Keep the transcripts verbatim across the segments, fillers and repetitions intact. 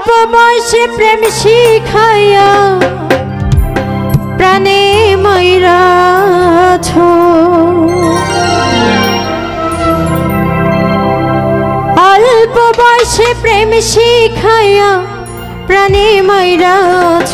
অল্প বয়সে প্রেম শিখাইয়া প্রাণে মাইরাছ, অল্প বয়সে প্রেম শিখাইয়া প্রাণে মাইরাছ।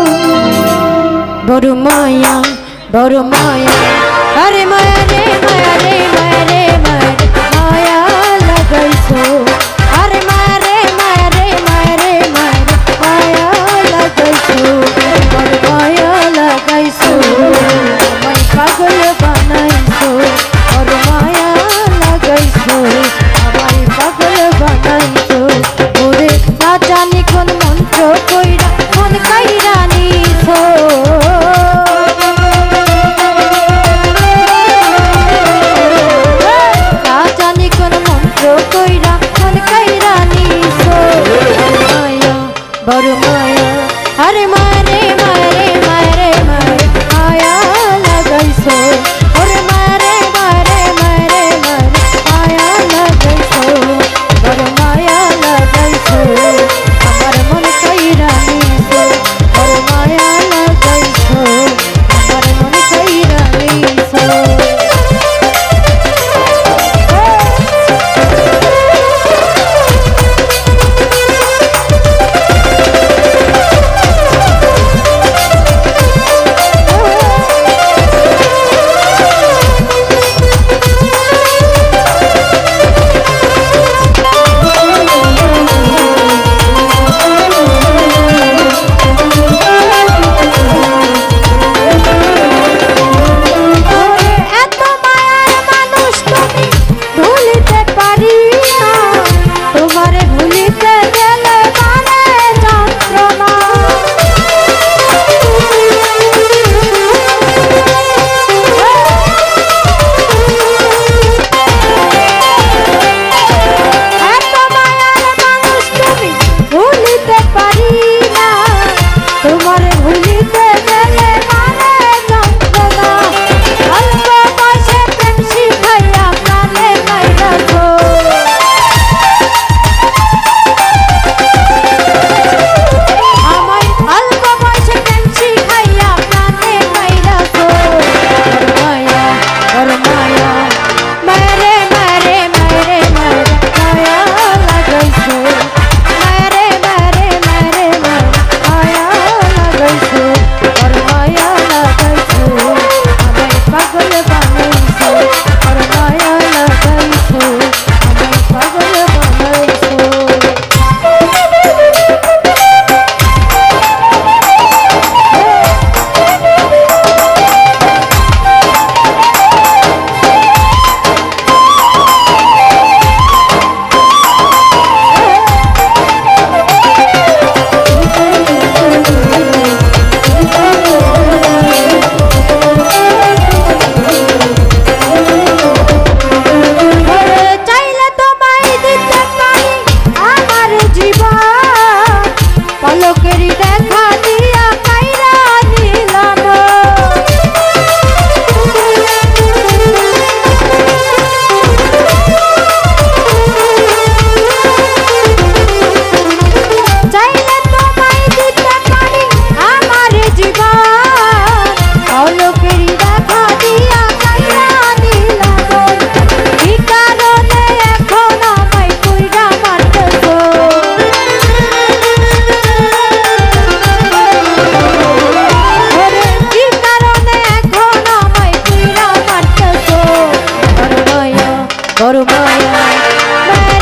বড় মায়া বড় মায়া, আরে মায়া রে মায়া রে মায়া রে মায়া রে মায়া লাগাইছো, আরে মায়া রে মায়া রে মায়া রে মায়া রে মায়া লাগাইছো, বড় মায়া লাগাইছো, আমায় পাগল বানাইছো, বড় মায়া লাগাইছো, আমায় পাগল বানাইছো। ওরে না জানি কোন মন্ত্র কইরা কোন কাইরা নিছো, বড় মায়া, আরে মায়া রে মায়া রে মায়া রে মায়া রে মায়া লাগাইছো, ওরে মায়া রে মায়া রে মায়া রে মায়া রে মায়া লাগাইছো, বড় মায়া লাগাইছো, আমার মন কইরা নিছো, বড় মায়া লাগাইছো, আমার মন কইরা নিছো। বড় মায়া